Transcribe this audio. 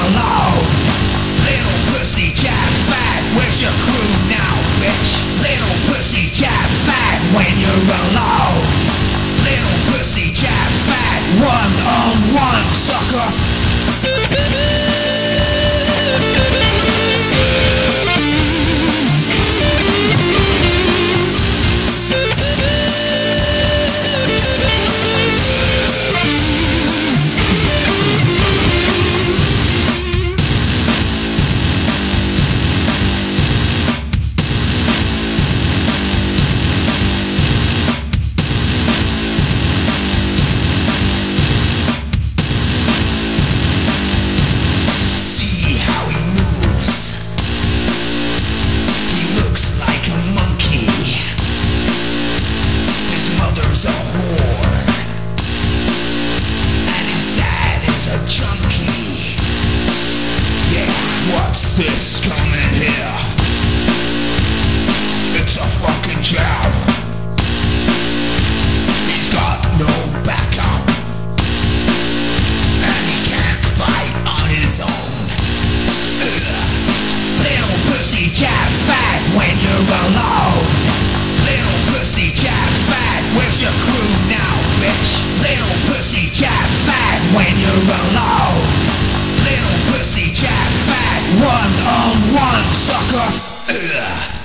alone. Little pussy jab fat, where's your crew now, bitch? Little pussy jab fat when you're alone. Little pussy jab fat, one-on-one sucker. A whore, and his dad is a junkie. Yeah, what's this coming here? It's a fucking jab. He's got no backup, and he can't fight on his own. Little pussy jab fat when you're alone. Little pussy jab fat, where's your crew now, bitch? Little pussy jab fat when you're alone. Little pussy jab fat, one-on-one sucker.